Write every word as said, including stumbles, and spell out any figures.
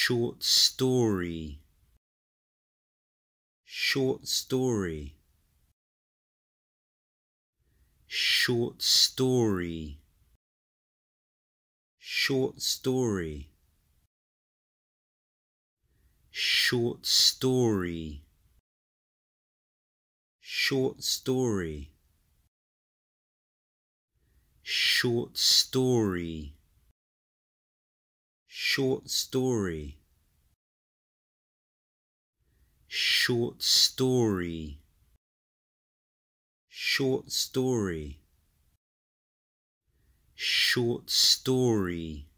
short story, short story, short story, short story, short story, short story, short story, short story, short story, short story, short story,